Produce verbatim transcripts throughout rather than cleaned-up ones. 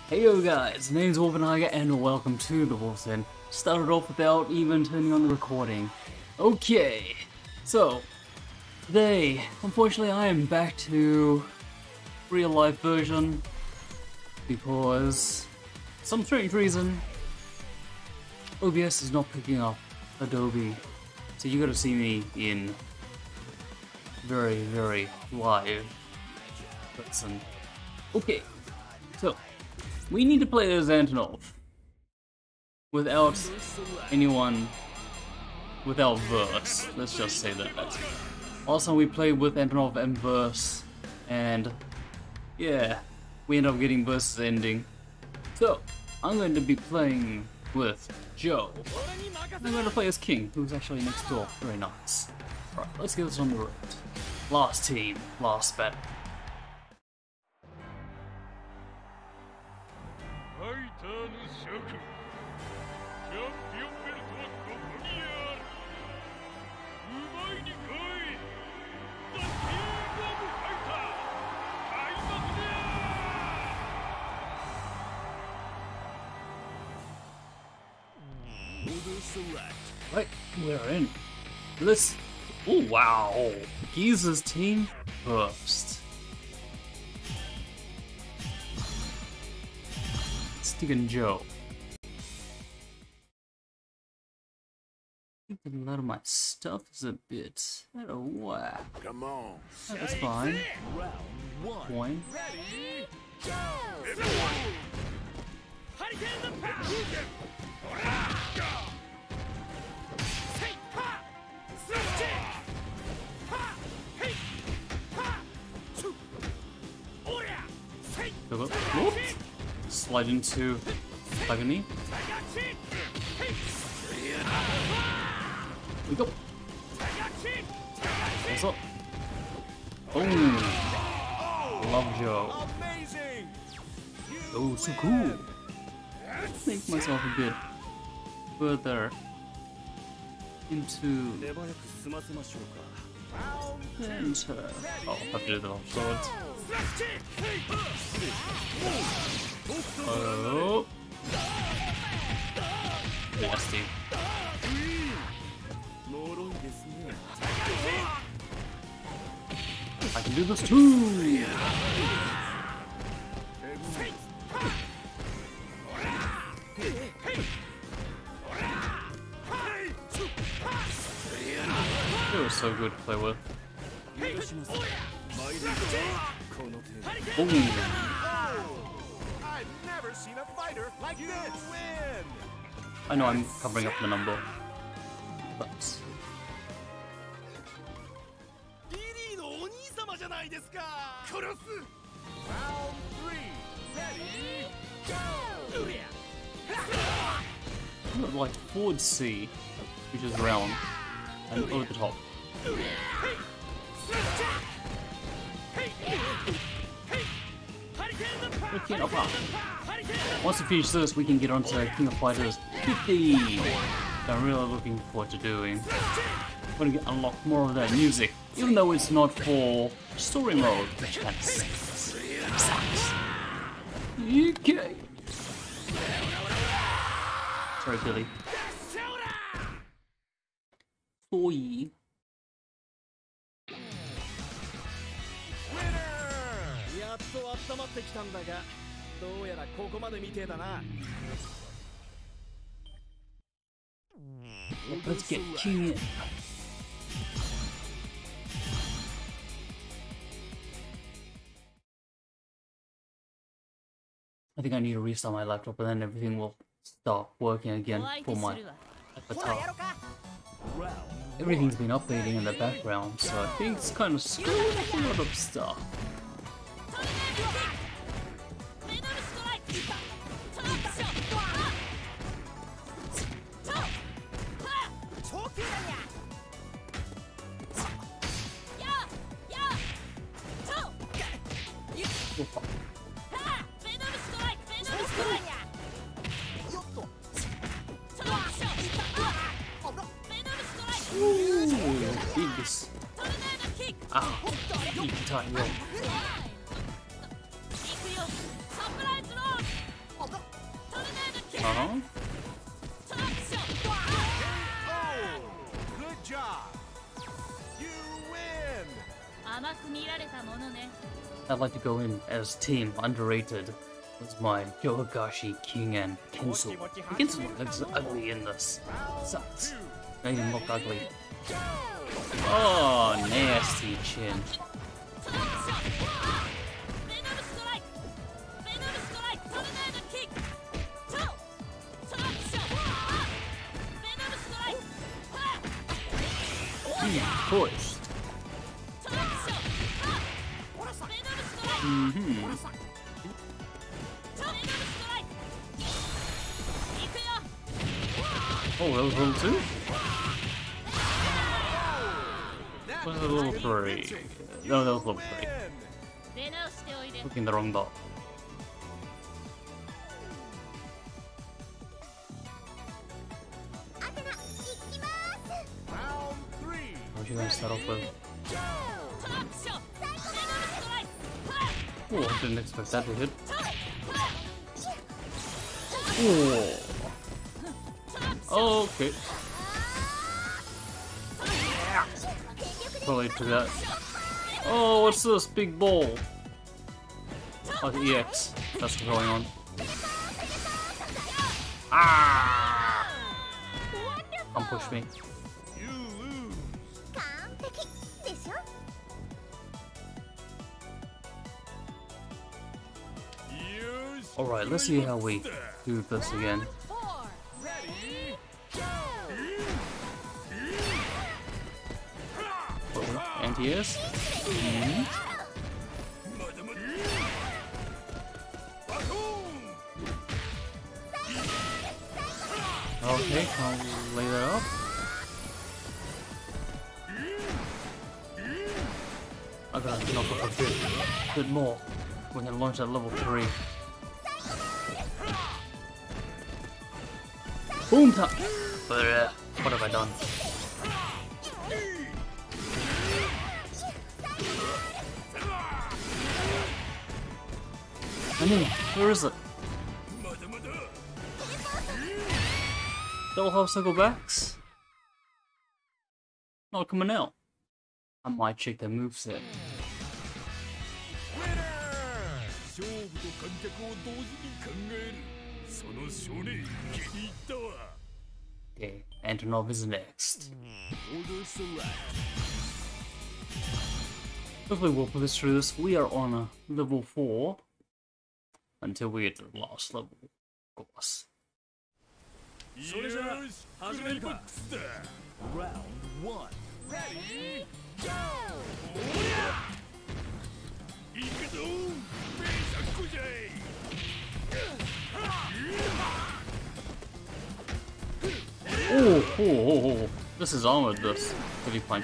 Hey yo guys, name's Wolfenheiger and welcome to the Wolf's Den. Started off without even turning on the recording. Okay, so today, unfortunately I am back to real life version because some strange reason O B S is not picking up Adobe, so you gotta see me in very very live person. Okay, so we need to play as Antonov without anyone, without Verse, let's just say that. Also we played with Antonov and Verse, and yeah, we end up getting Verse's ending. So, I'm going to be playing with Joe. I'm going to play as King, who's actually next door. Very nice. Alright, let's get this on the road. Last team, last battle. Right, we're in. Let's. Oh wow! Giza's team first. Sticking Joe. I think a lot of my stuff is a bit out of whack. Come on. That's fine. One. Ready, go! Whoop. Slide into Agony. We go. What's up? Boom. Love Joe. Oh, so cool. Make myself a bit further into enter. Oh, I have to do the swords. Oh, nasty. I can do this too. It was so good to play with. Boom. I've never seen a fighter like this. Win. I know I'm covering up the number, but round three. Ready, go. Like forward C, which is round, and over the top. King of Fighters. Once we finish this, we can get on to King of Fighters fifty. I'm really looking forward to doing. We're gonna get unlock more of that music, even though it's not for story mode, which kind of sucks. Sucks. Okay. Sorry, Billy. For you. Let's get King in. I think I need to restart my laptop and then everything will start working again for my avatar. Everything's been updating in the background, so I think it's kind of screwing up a lot of stuff. Ooh, this. Ah, eat time roll. Uh-huh. Good job. You win. I'd like to go in as team underrated. As my Yoagashi King and Kinsu. Kinsu looks ugly in this. Sucks. They even look ugly. Oh, nasty chin. Hmm, push. Mm-hmm. Oh, that was level two? Was it level three? No, that was level three. Looking the wrong dot. What are you gonna start off with? Oh, I didn't expect that to hit. Oh, okay. Probably to that. Oh, what's this big ball? Oh, the E X. That's what's going on. Ah! Come push me. Alright, let's see how we do this again. Anti-air? Mm-hmm. Okay, I'll lay that up. I gotta knock up a bit, bit more. We can launch at level three. Boom time! But uh, what have I done? I mean, where is it? Double half circle backs? Not coming out. I might check their moveset. Okay, Antonov is next. Hopefully we'll push through this. We are on a level four until we get to the last level, of course. Round one. Ready, go! Oh, oh, oh, oh. This is armored, this heavy punch.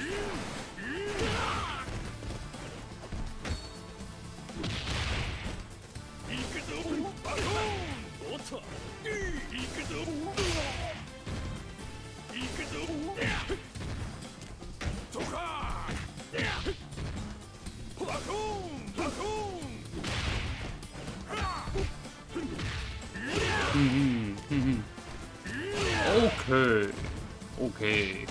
Mm-hmm. Mm-hmm. Okay. Okay.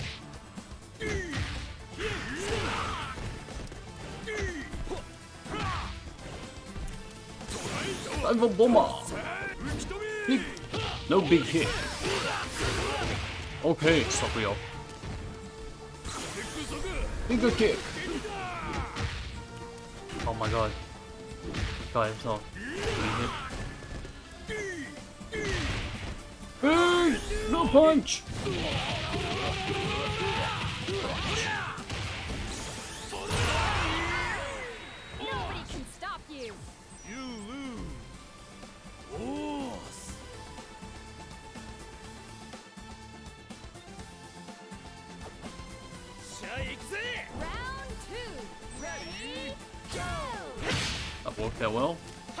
Dive bomber. Big, no big hit. Okay, stop me up. Bigger kick. Oh my god. Guy himself. Hey! No punch! Nobody can stop you! You lose! Oh. Round two! Ready, go! That worked out well.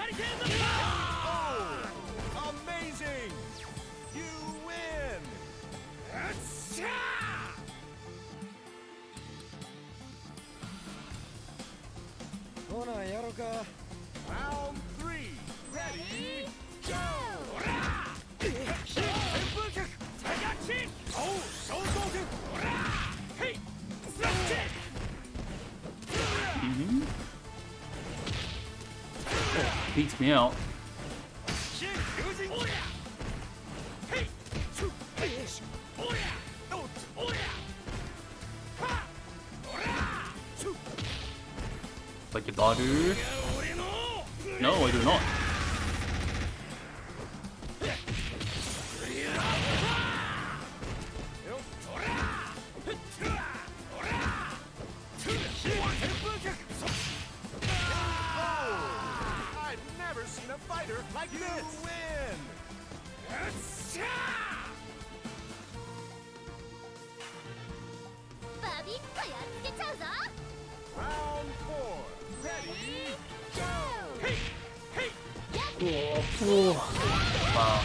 Oh, amazing! You win! Round three. Ready, go! beats me out. Like you do. No, I do not. I've never seen a fighter like you this. Win. Round four. Ready? Go. Oh, oh. Wow.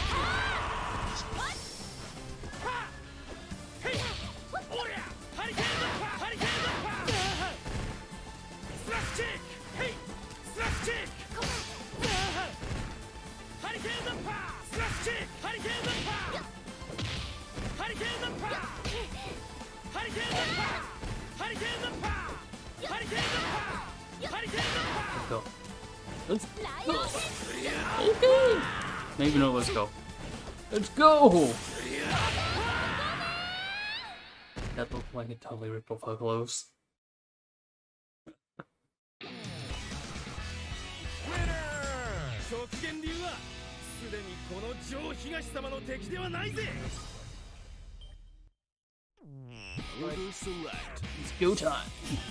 Let's go. Let's go. Okay. Maybe no, let's go. Let's go! That looked like it totally ripped off her clothes. It's go time.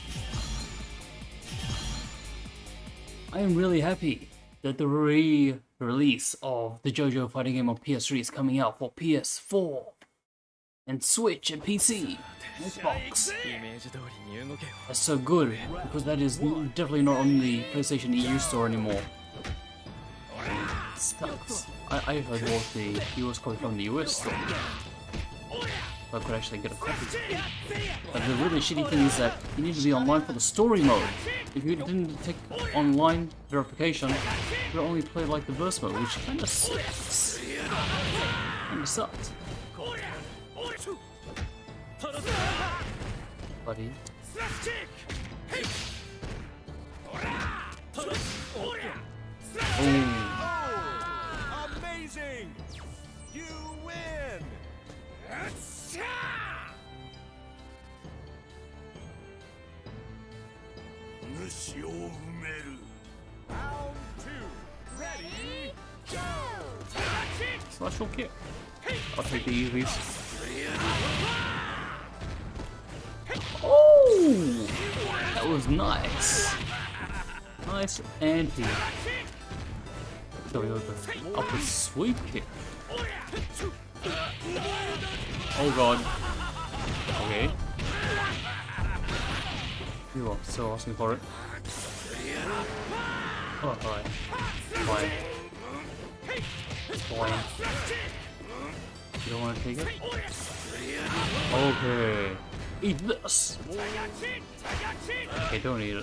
I am really happy that the re-release of the JoJo fighting game on P S three is coming out for P S four and Switch and P C and Xbox. That's so good, because that is definitely not on the PlayStation E U store anymore. Sucks. I, I heard it was the U S copy from the U S store. I could actually get a copy. But the really shitty thing is that you need to be online for the story mode. If you didn't take online verification, you would only play like the burst mode, which kinda sucks. Kinda sucks. Buddy. Oh, amazing! You win! Round two. Ready? Go! Special kick. I'll take the easies. Oh! That was nice. Nice anti. So we got the upward sweep kick. Oh god. Okay. You are so asking for it. Oh, alright. Fine. Fine. You don't want to take it? Okay. Eat this! Okay, don't eat it.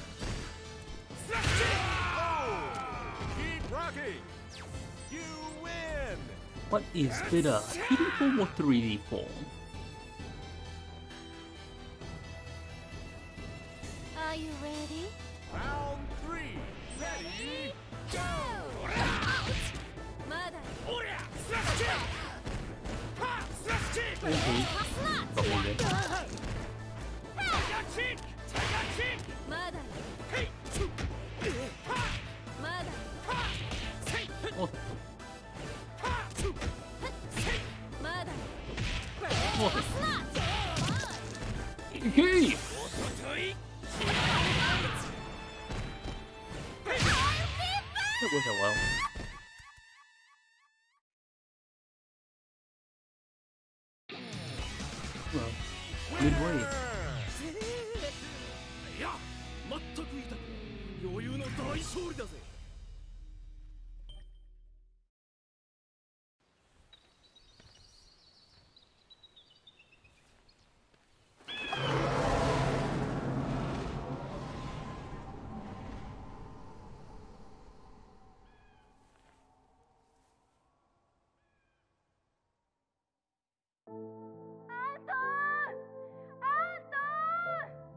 Keep rocking! You win! What is better, two D form or three D form? Are you ready? Round three. Ready? Go! Mother. Okay. Got me there. Mother. Mother. Oh, Mother. oh. Okay. That worked out well. Well, midway. いや、全く痛くない。余裕の大勝利だぜ。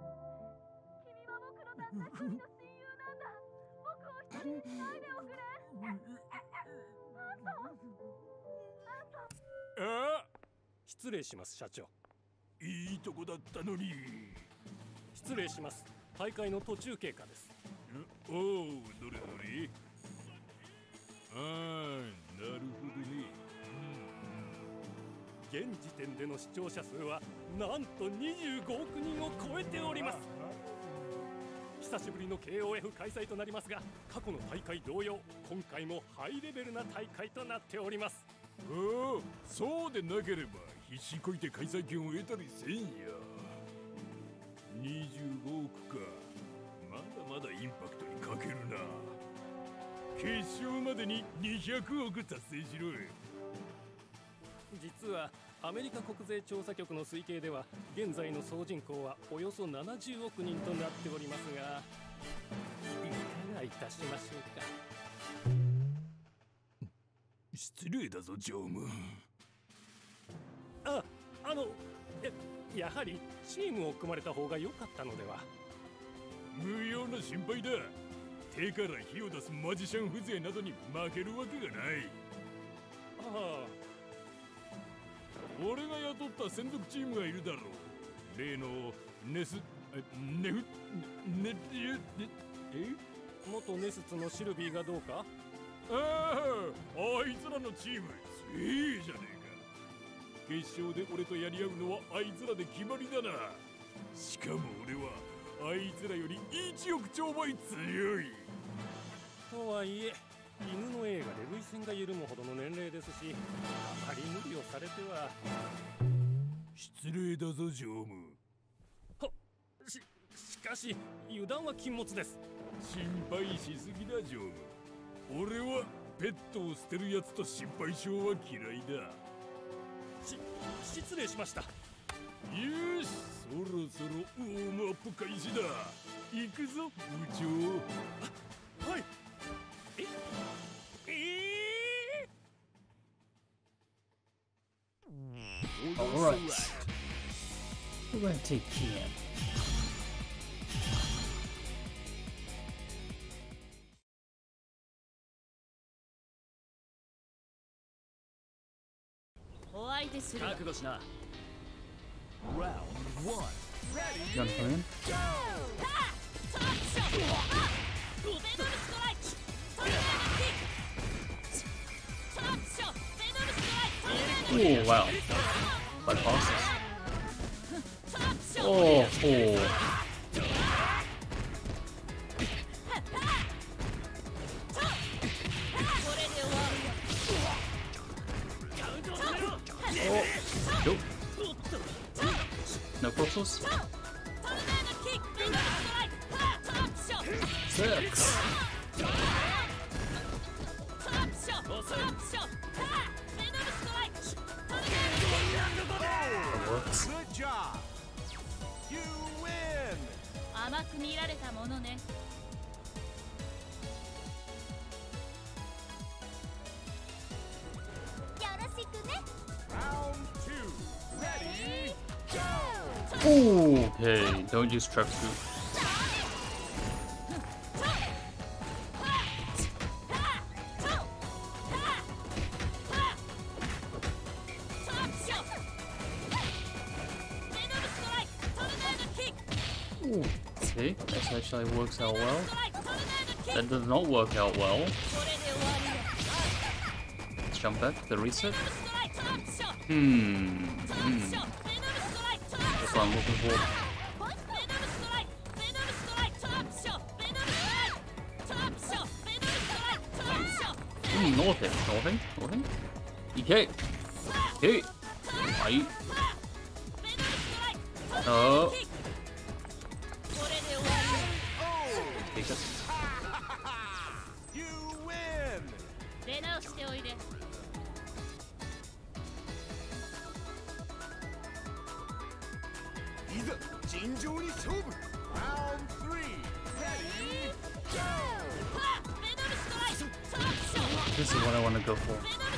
君は僕のたった一の親友なんだ。僕を一人にしないでおくれ。 あ、失礼します社長。いいとこだったのに。失礼します。大会の途中経過です。おお、どれどれ。ああ、なるほどね。現時点での視聴者数はなんとにじゅうごおくにんを超えております。久しぶりの ケーオーエフ 開催となりますが、過去の大会同様、今回もハイレベルな大会となっております。おお、そうでなければ必死こいて開催権を得たりせんや。にじゅうごおくか、まだまだインパクトに欠けるな。決勝までににひゃくおく達成しろ。実はアメリカ国税調査局の推計では現在の総人口はおよそななじゅうおくにんとなっておりますが、いかがいたしましょうか。失礼だぞ常務。あ、あのや、やはりチームを組まれた方が良かったのでは。無用な心配だ。手から火を出すマジシャン風情などに負けるわけがない。ああ、俺が雇った専属チームがいるだろう。例のネスネフネえ元ネスツのシルビーがどうか。ああ、あいつらのチームすげえじゃねえか。決勝で俺とやり合うのはあいつらで決まりだな。しかも俺はあいつらよりいちおくちょう倍強い。とはいえ犬の映画で涙腺が緩むほどの年齢ですし、あまり無理をされては。失礼だぞ常務。はししかし油断は禁物です。心配しすぎだ常務。俺はペットを捨てるやつと心配性は嫌いだ。し失礼しました。よし、そろそろウォームアップ開始だ。行くぞ部長。あ、はい。ええー、 Alright. We're gonna take Kian. You wanna come in? Oh wow. Quite fast. Oh, oh. Oh, nope. No crosses? Six. That works. Good job. You win. 甘く見られたものね。よろしくね。 Round two. Ready? Go. Oh, okay. Don't use trap shoot. Ooh, see, this actually works out well. That does not work out well. Let's jump back, the reset. Hmm. hmm. That's what I'm looking for. Hmm, nothing, nothing, nothing. Okay. Okay. Right. Oh. Take it. You win. 出直しておいで。 いざ尋常に勝負。Round three. Ready? Go. This is what I want to go for.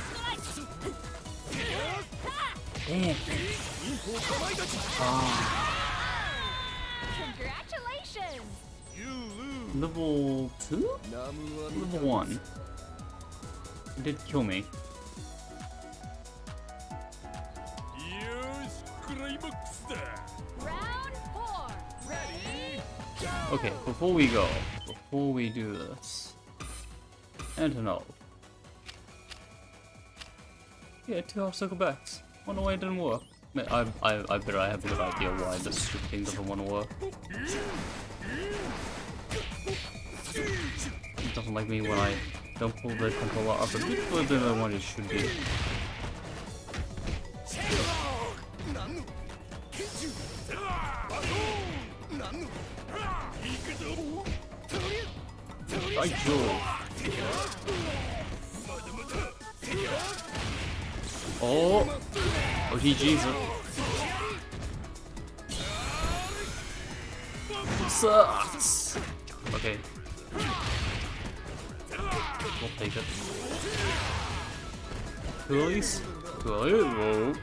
Damn. Ah. Congratulations. You lose. Level two? Level one. He did kill me. Round four. Okay, before we go, before we do this, Antonov. Yeah, two obstacle backs. Wonder why it didn't work. I, I, I bet I have a good idea why this stupid thing doesn't want to work. It doesn't like me when I don't pull the controller up a bit further than what it should be. By Jove. Oh! Oh, G G's. Sucks! Okay. We'll take it. Coolies? Coolies? Whoa.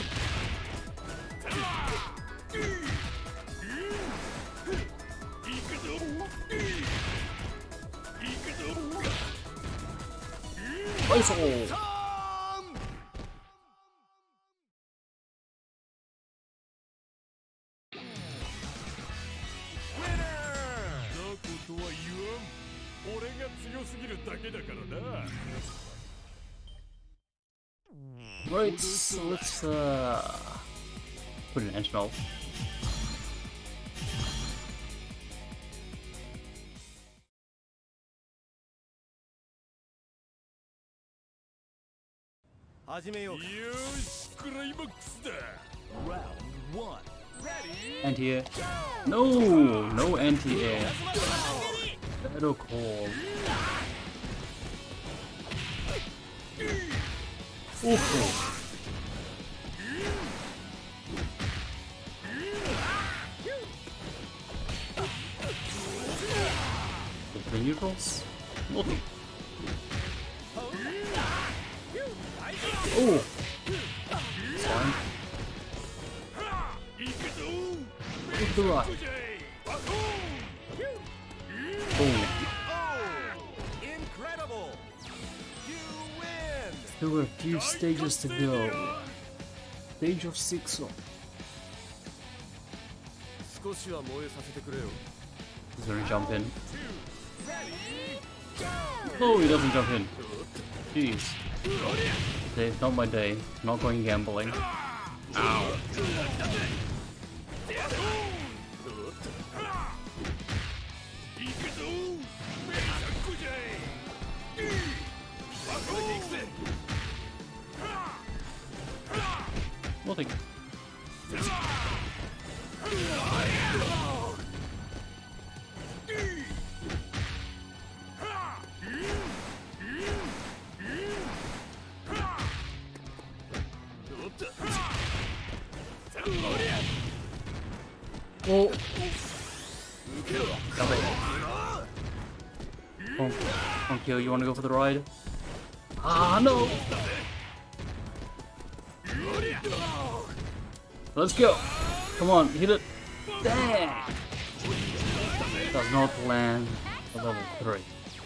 Ice hole! Right, so let's uh put an Antonov. Anti-air. No! No anti-air. Shadow Call. Oof. The neutrals? Nothing. Oh! It's fine. Look at the right. Boom. Incredible! You win! There were a few stages to go. Stage of six. He's gonna jump in. Oh, he doesn't jump in. Jeez. Today's not my day. Not going gambling. Ow. Nothing. Oh. Stop it. Come on, come on, Kyo, you wanna go for the ride? Ah, no! Let's go! Come on, hit it! Dang! Does not land a level three.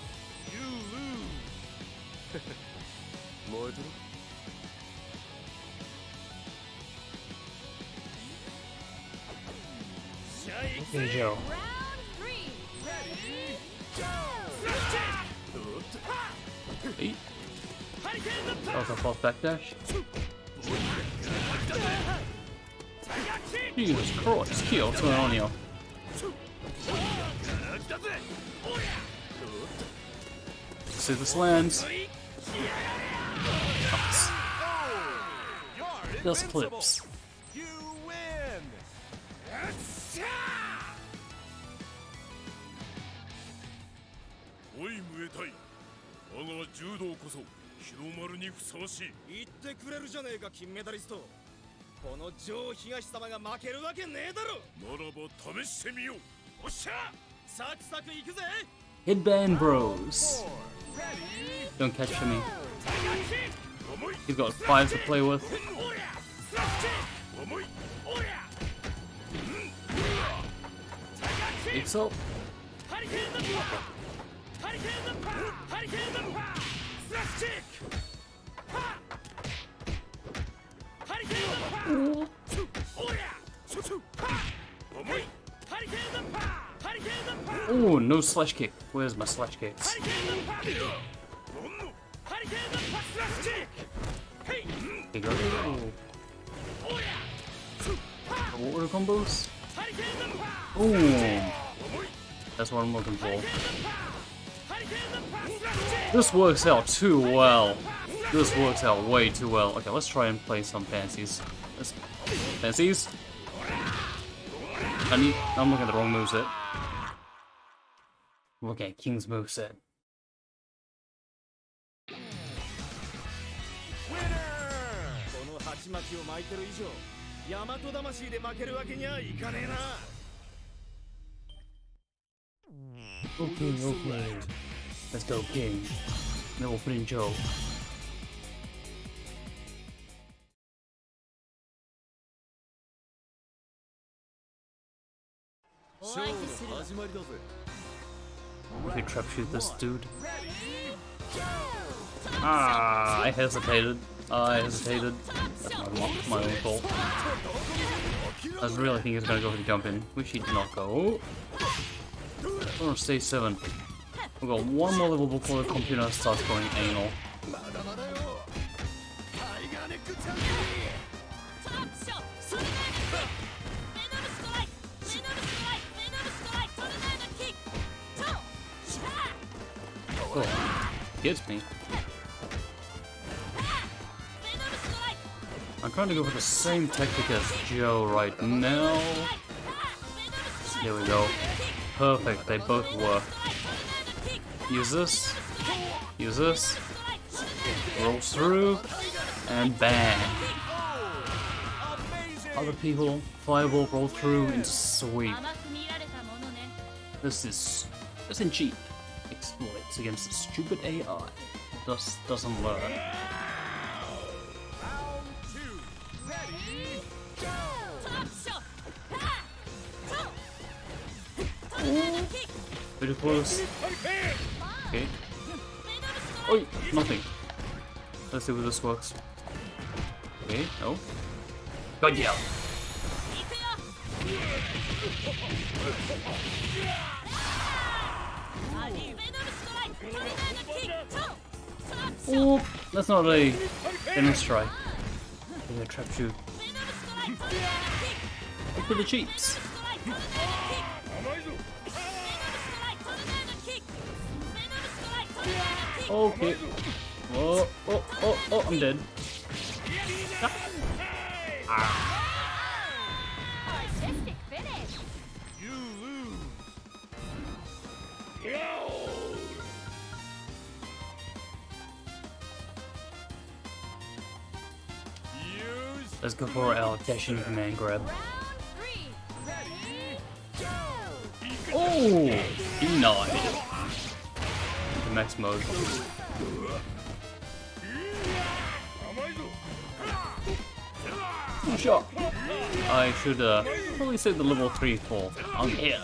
Okay, Joe. Eight. That was a false backdash. Jesus Christ, Kyo, what's going on here? See this lands. Nice. Just clips. You win! おいムエタイ、我が柔道こそ日の丸にふさわしい。 言ってくれるじゃねえか金メダリスト。このジョー東様が負けるわけねえだろ。 ならば試してみよう。おっしゃ、 サクサクいくぜ。 Headband Bros. Don't catch me. He's got five to play with. It's up. Oh, no slash kick. Where's my slash kicks? Here you go. Water combos. Boom. That's what I'm looking for. This works out too well. This works out way too well. Okay, let's try and play some fancies. Let's... Fancies? I need... I'm looking at the wrong moveset. Look at King's moveset. Okay, okay. Let's go, King. Then we'll put in Joe. お相手するわ We could trap shoot this dude. Ah, I hesitated. I hesitated. That's my, my own fault. I was really thinking he was gonna go for the jump in, which he did not go. We're on stage seven. We've got one more level before the computer starts going anal. Oh, gets me. I'm trying to go for the same tactic as Joe right now. There we go. Perfect, they both work. Use this. Use this. Rolls through. And bang. Other people, fireball, roll through, and sweep. This is... this isn't cheap. Exploits against the stupid A I. Just doesn't learn. Pretty close. Okay. Oi! Nothing. Let's see if this works. Okay, no. God yeah! Oh, that's not a venom strike. It's a trap shoot. Look for the cheats. Okay. Oh, oh, oh, oh, I'm dead. Ah. Artistic finish. You lose. Let's go for our dashing command grab. Round three. Ready, go. Oh! Denied. Into max mode. Good shot. I should uh, probably save the level three for on here.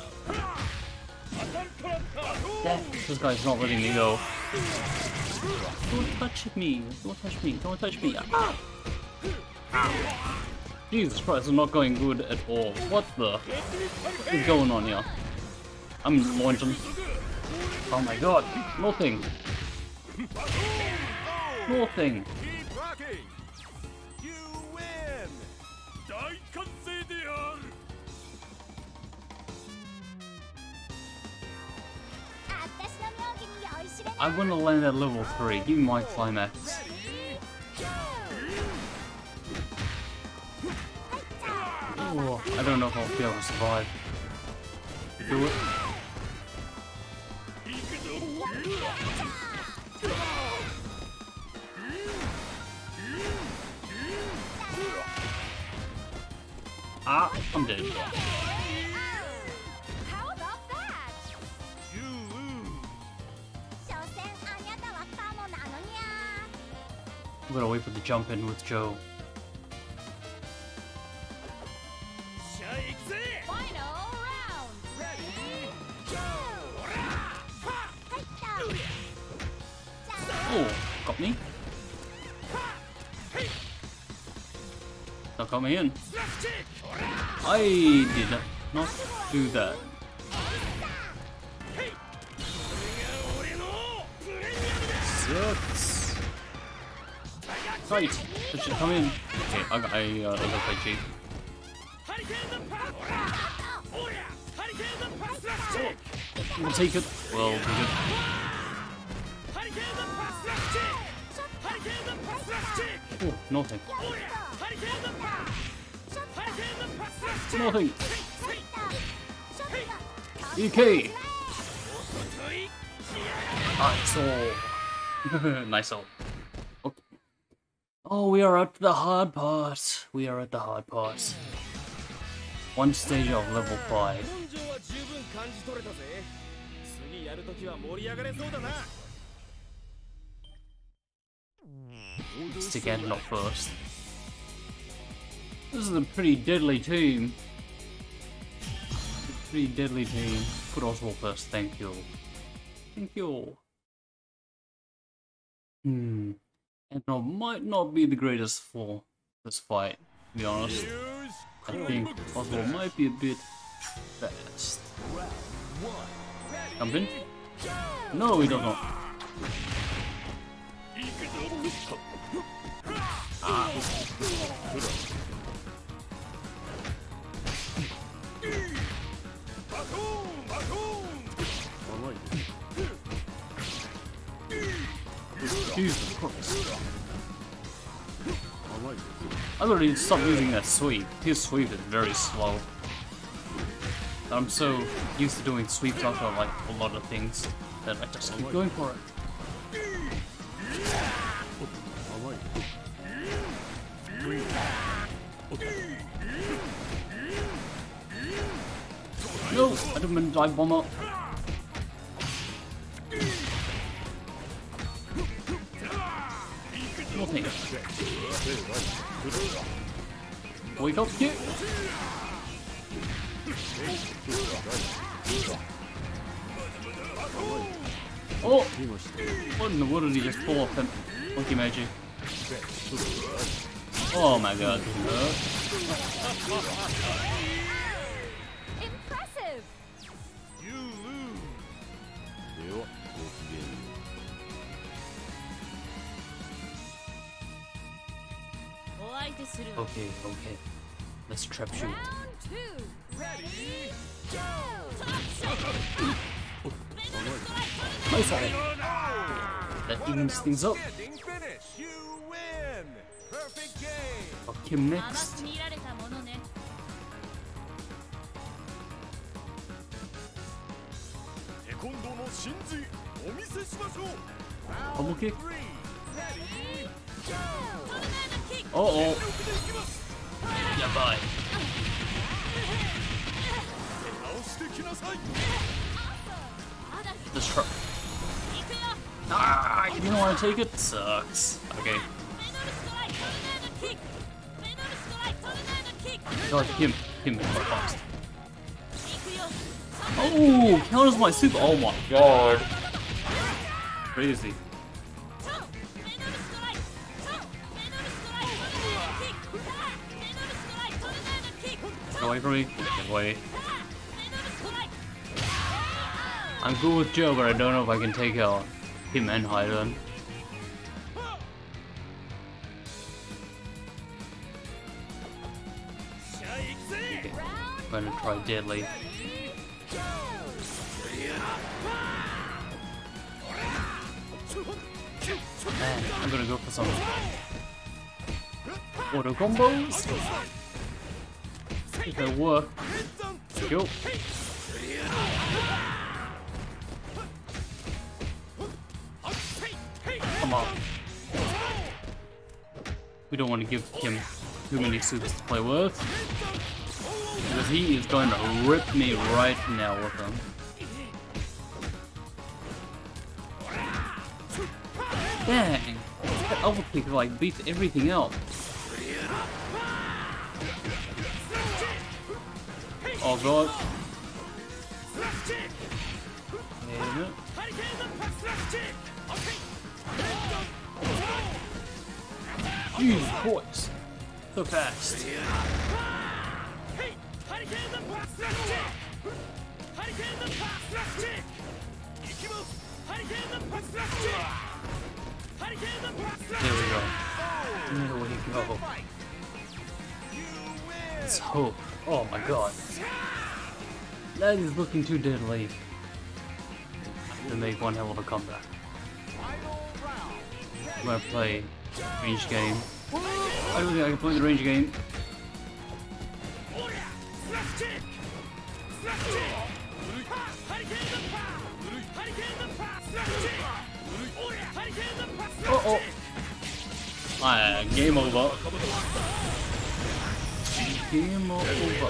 Yeah, this guy's not letting me go. Don't touch me! Don't touch me! Don't touch me! Ah! Ah. Jesus Christ, it's not going good at all. What the? What is going on here? I'm launching. Oh my god! Nothing! Nothing! Keep rocking. You win. I'm gonna land at level three. Give me my climax. Oh, I don't know if I'll be able to survive. Do it. Ah, I'm dead. How about that? You lose. I'm gonna wait for the jump in with Joe. Final round. Ready, go. Oh, Got me. Don't got me in. I did not do that. Sucks. Right, that should come in. Okay, I got I uh, I got Tai Chi. We'll take it. Well, we'll take it. Oh, nothing. Nothing. E K. Nice all. Nice all. Okay. Oh, we are at the hard part. We are at the hard part. One stage of level five. Stick Anton up first. This is a pretty deadly team. Pretty deadly team. Put Oswald first, thank you. Thank you. Hmm. Anton might not be the greatest for this fight, to be honest. I think Oswald might be a bit fast. Jump in? No, he does not. Ah. Jesus Christ. I literally stopped using that sweep. His sweep is very slow. I'm so used to doing sweeps after like a lot of things that I just keep going for it. No, I didn't mean to dive bomber. Nothing. Wake up, kick. Oh! What in the world did he just pull off him? Monkey magic. Oh my god. Impressive! You lose. Okay, okay. Let's trap shoot. Round two. Ready, go! Nice eye. That evens things up. Ending finish. You win. Perfect game. Fuck him next. 見られたものね。 テコンドーの真髄お見せしましょう。 Double kick. Ready, go. Uh oh. Yeah, bye. 直してきなさい。 This truck. Ah, you didn't want to take it? Sucks. Okay. God, him. Him is my fast. Oh, counters my super. Oh my god. Crazy. Get away from me. Get away. I'm good with Joe, but I don't know if I can take out him and Hyden. Okay. I'm gonna try Deadly. Man, I'm gonna go for some auto combos. If they work. Go. Come on. We don't want to give him too many suits to play with. Because he is going to rip me right now with them. Dang! That overkick like beats everything else. Oh god. Damn it. Jesus Christ. So fast. There we go. There we go. Let's hope. Oh my god. That is looking too deadly to make one hell of a comeback. I'm gonna play range game. I don't think I can play the range game. Uh oh. Ah, game over. Game over.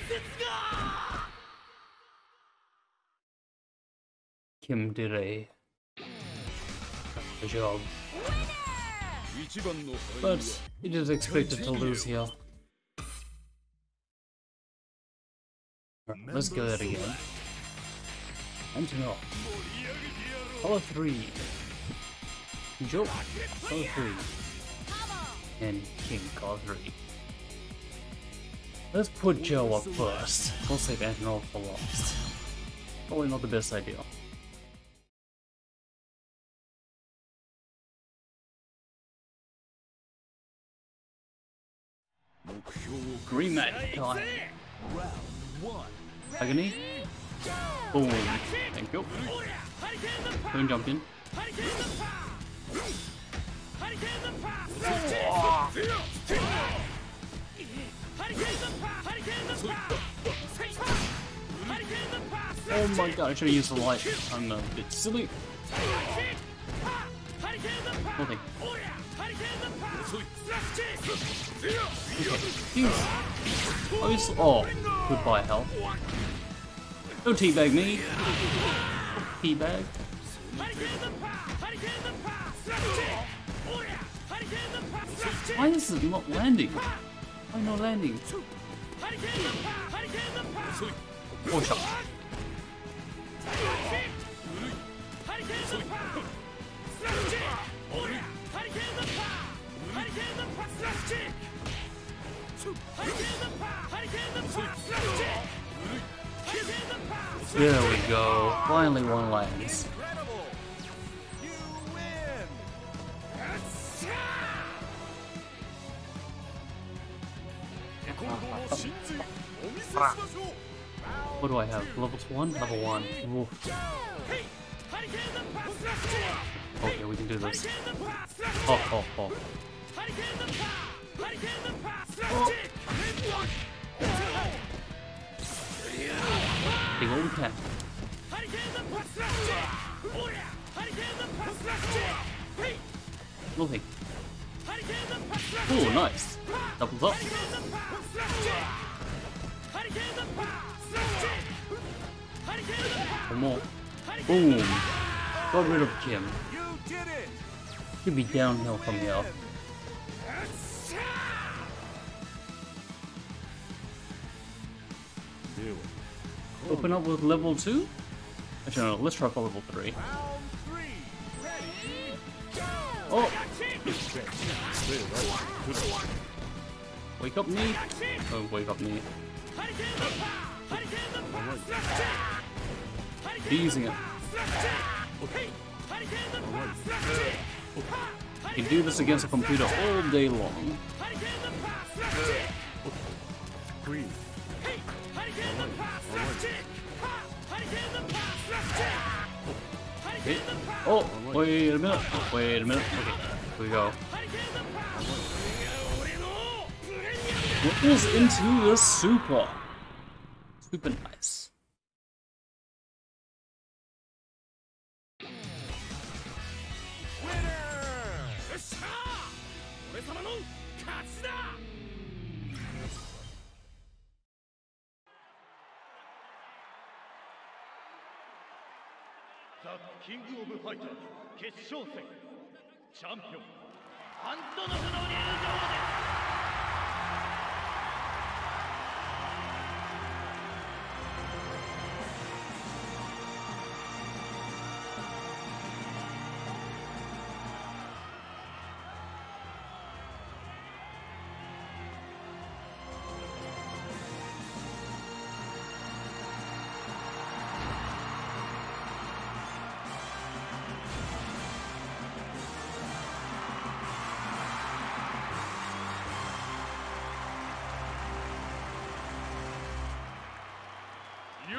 Kim did a good job. But it is expected to lose here. Right, let's go that again. And no. Color three. Joe. Color three. And King color three. Let's put Joe up first. We'll save Antonov for last. Probably not the best idea. Green mat time. Agony. Boom. Thank you. Don't jump in. Oh my god, I should have used the light. I'm a bit silly. Nothing. Jeez. Oh, goodbye, hell. Don't teabag me. Teabag. Why is it not landing? Why not landing? Oh, shot. There we go. Finally one lands. What do I have? Level one? Level one. Oof. Okay, we can do this. Oh, oh, oh. Oh. Big old cat. Nothing. Oh, nice. Doubles up. One more. Boom. Got rid of Kim. Could be downhill from here. Open up with level two? Actually, no, let's try for level three. Oh! Wake up me! Oh, wake up me. Using it. You can do this against a computer all day long. Okay. Oh, wait a minute. Wait a minute. Okay, here we go. What is into the super? Super nice. The King of Fighters 決勝戦チャンピオンアントノフの入場です。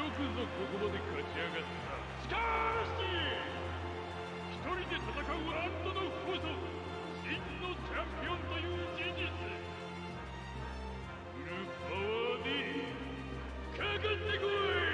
くぞここまで勝ち上がった。しかし一人で戦うアントノフこそ真のチャンピオンという事実。フルパワーでかかってこ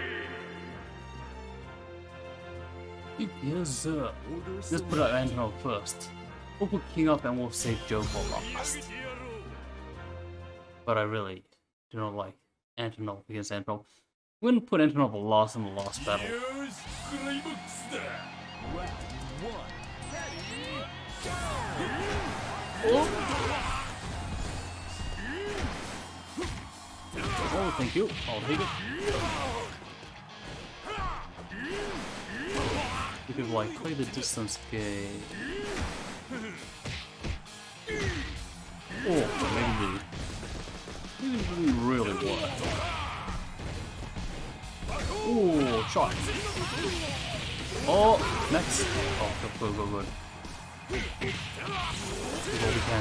い。 Yes, sir. Let's put out Antonov first. We'll put King up and we'll save Joe for last. But I really do not like Antonov against Antonov. We're gonna put Antonov last in the last battle. Oh, oh thank you. I'll take it. We could like play the distance game. Oh, maybe. Maybe it didn't really work. Oh, shot. Oh, next. Oh, go, go, go, good. Do what we can.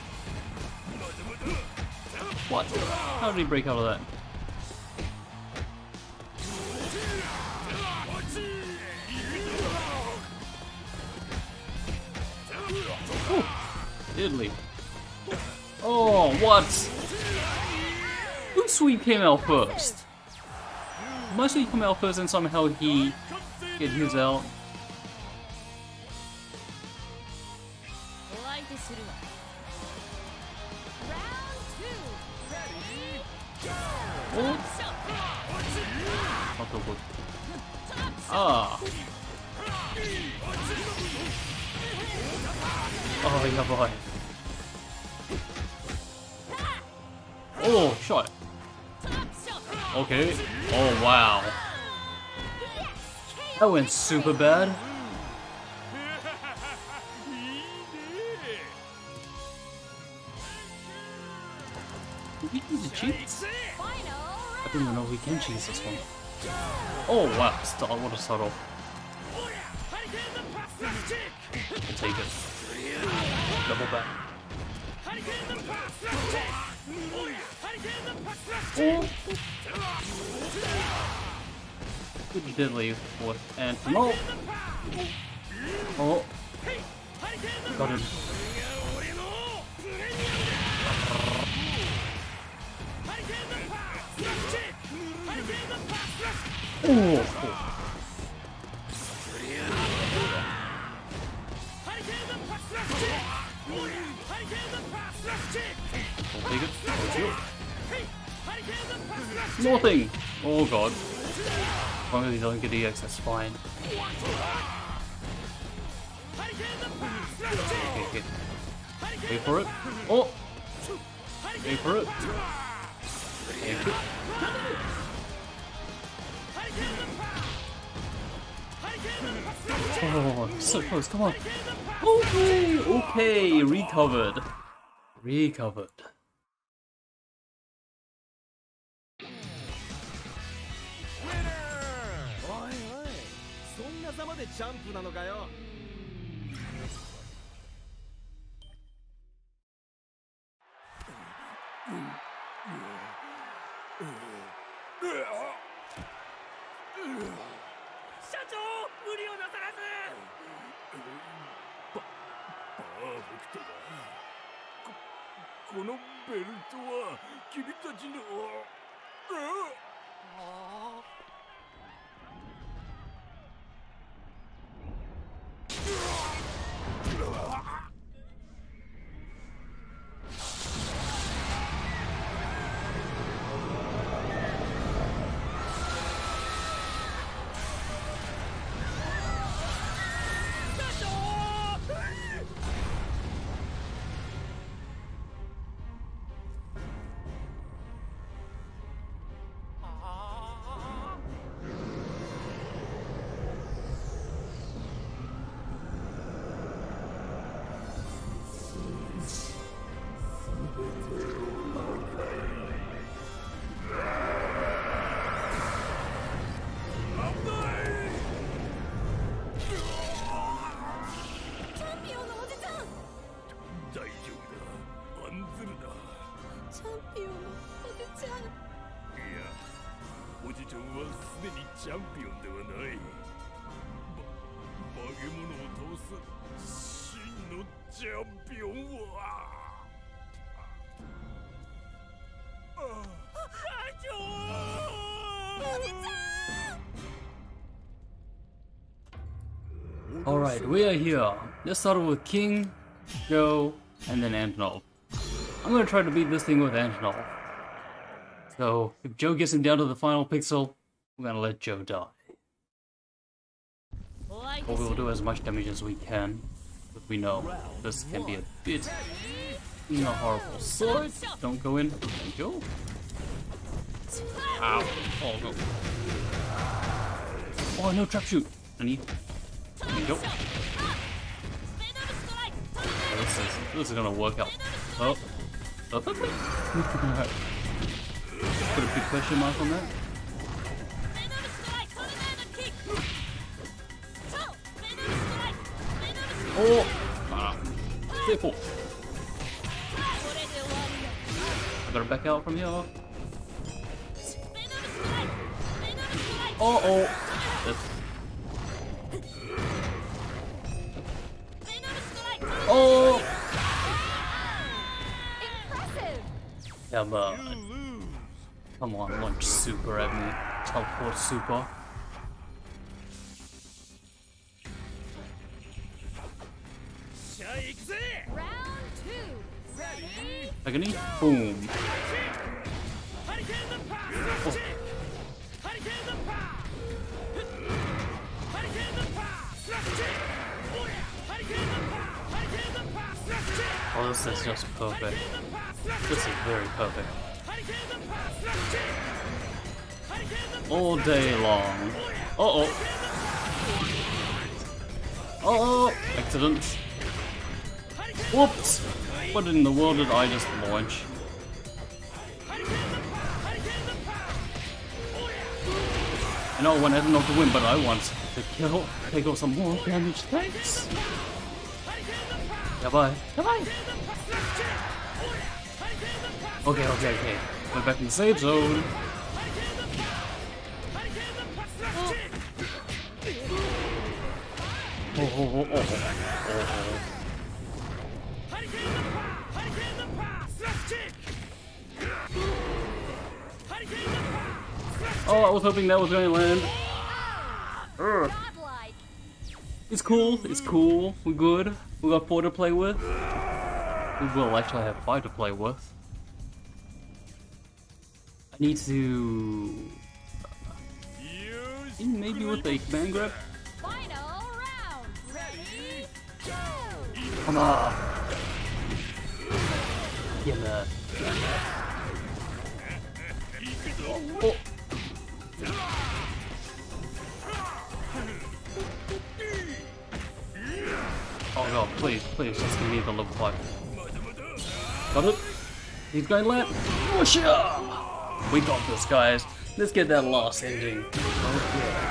What? How did he break out of that? Diddly. Oh, what? Whose sweep came out first? My sweep came out first and somehow he get his out. Oh. Not so good. Ah. Oh, yeah, boy. Oh, shot. Okay. Oh, wow. That went super bad. Do we need to cheat? I don't even know if we can cheat this one. Oh, wow. Start, what a subtle. I'll take it. Double back. Oh. Good diddly with Antonov. Oh. Got him. Oh. I'll take it. I'll do it. Nothing! Oh god. As long as he doesn't get E X, that's fine. Okay, okay. Wait for it. Oh! Wait for it. Thank you. Oh, so close, come on. Okay, okay, recovered. Recovered. でチャンプなのかよ。 社長、無理をなさらず。パ、パーフェクトだ。こ、このベルトは君たちの。ああ。 おじジトンはすでにチャンピオンではない。ば化け物を倒す真のチャンピオンは Alright, we are here. Let's start with King, Joe, and then Antonov. I'm gonna try to beat this thing with Antonov. So, if Joe gets him down to the final pixel, we're gonna let Joe die. Or we'll do as much damage as we can, but we know this can be a bit not horrible. Sword! Don't go in. Thank you. Ow. Oh no. Oh no, trap shoot! I need. There you go. Oh, this is this is gonna work out. Oh, perfectly. Put a big question mark on that. Oh, ah, careful. I gotta back out from here. Oh oh. That's... Oh! Impressive! Come on. Come on, launch super at me. Teleport super. Round two. Ready? Agony? Boom. Oh. Oh, this is just perfect. This is very perfect. All day long. Uh oh. Uh oh. Accident. Whoops. What in the world did I just launch? I know I wanted not to win, but I want to kill, take off some more damage. Thanks. Yeah, bye. Bye bye. Okay, okay, okay. We're back in the safe zone. Oh, oh, oh, oh, oh, oh. Oh, I was hoping that was going to land. Urgh. Godlike. It's cool, it's cool, we're good. We got four to play with. We will actually have five to play with. I need to... Maybe with the command grab? Final round. Ready? Go! Come on! Get that. Oh! Oh god, please, please, just give me the level five. Got it? He's going to land. Whoosha! We got this, guys. Let's get that last ending. Okay.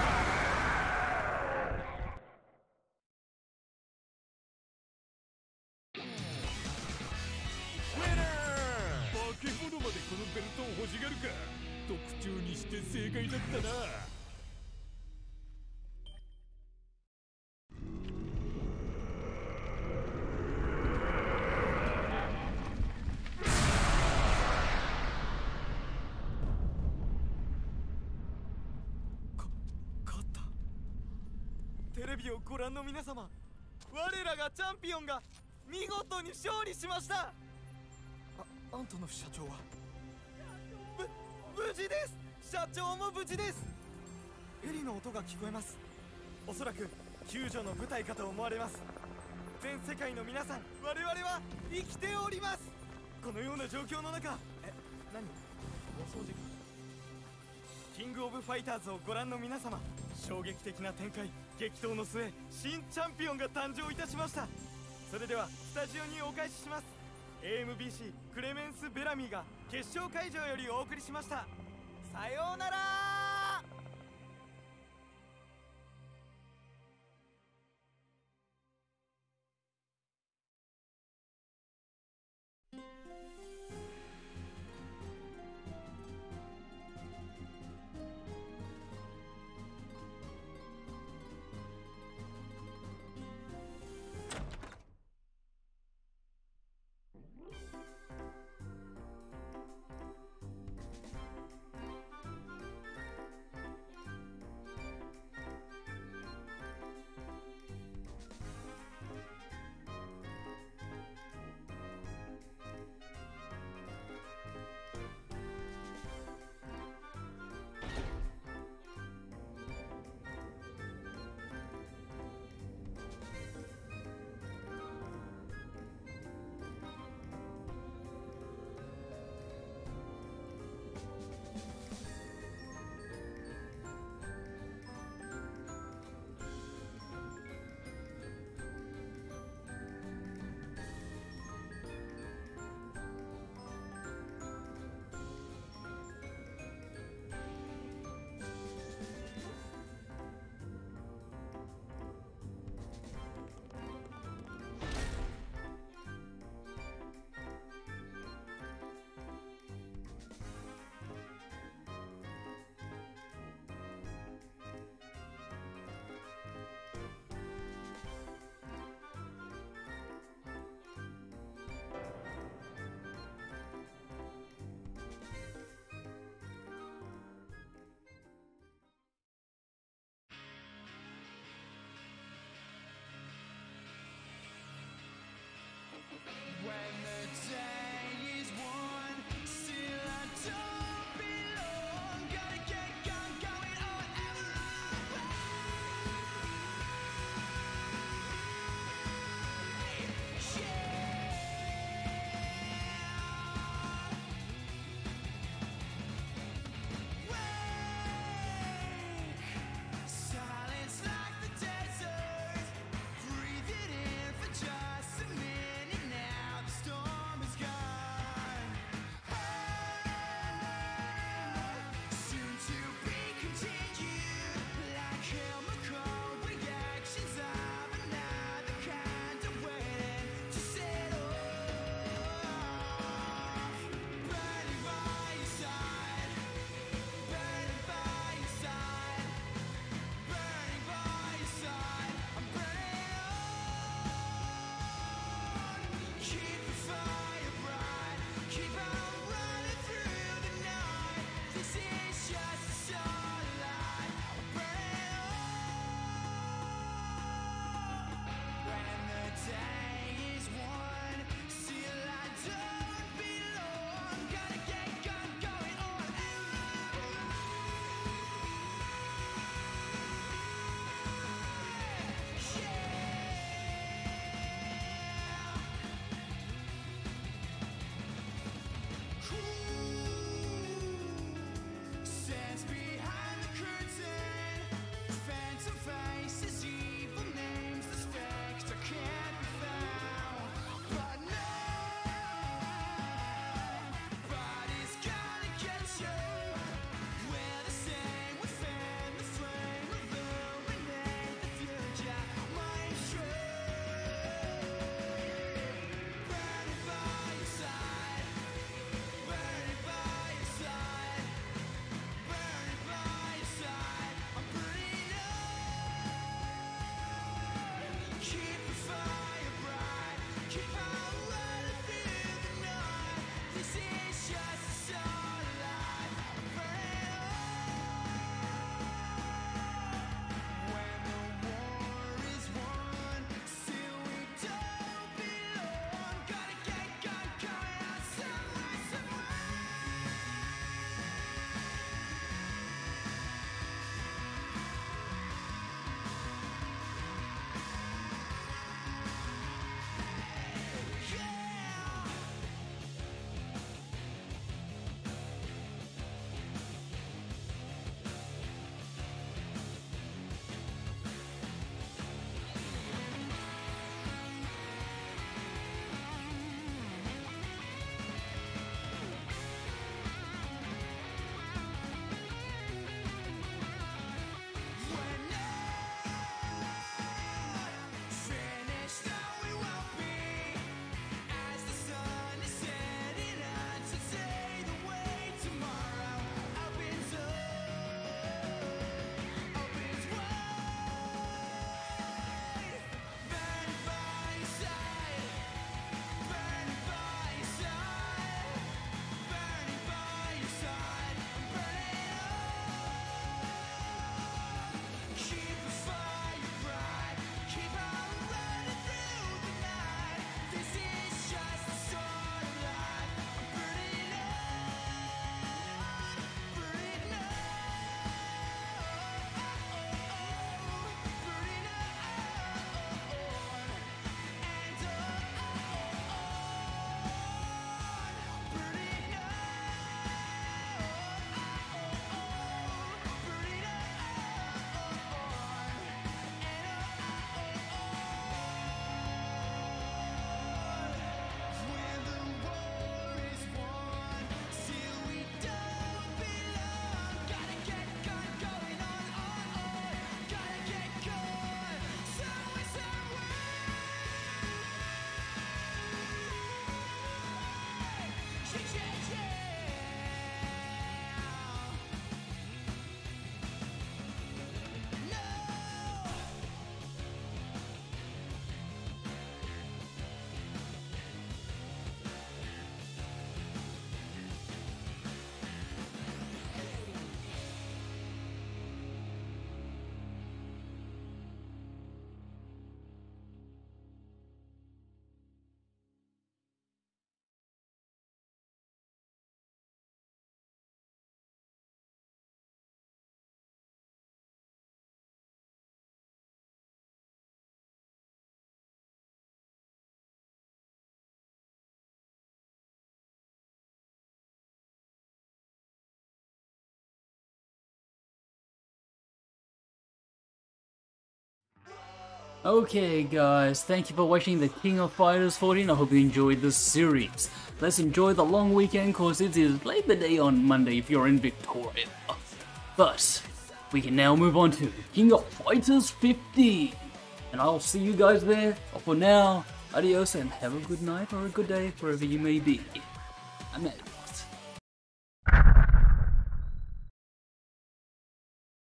テレビをご覧の皆様、我らがチャンピオンが見事に勝利しました。あ、アントノフ社長はぶ無事です。社長も無事です。ヘリの音が聞こえます。おそらく救助の部隊かと思われます。全世界の皆さん、我々は生きております。このような状況の中、え、何？お掃除か。キングオブファイターズをご覧の皆様、衝撃的な展開、激闘の末、新チャンピオンが誕生いたしました。それではスタジオにお返しします。 エーエムビーシー クレメンス・ベラミーが決勝会場よりお送りしました。さようなら。 Okay guys, thank you for watching the King of Fighters fourteen, I hope you enjoyed this series. Let's enjoy the long weekend cause it is Labor Day on Monday if you're in Victoria. But, we can now move on to King of Fighters fifteen. And I'll see you guys there, but for now, adios and have a good night or a good day wherever you may be. I'm out.